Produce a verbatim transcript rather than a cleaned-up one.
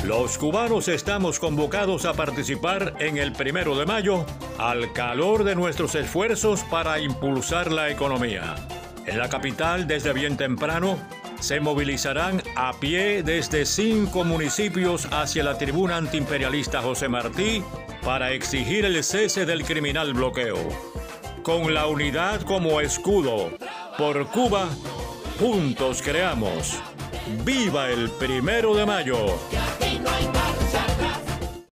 Los cubanos estamos convocados a participar en el primero de mayo al calor de nuestros esfuerzos para impulsar la economía. En la capital, desde bien temprano, se movilizarán a pie desde cinco municipios hacia la tribuna antiimperialista José Martí para exigir el cese del criminal bloqueo. Con la unidad como escudo, por Cuba, juntos creamos. ¡Viva el primero de mayo!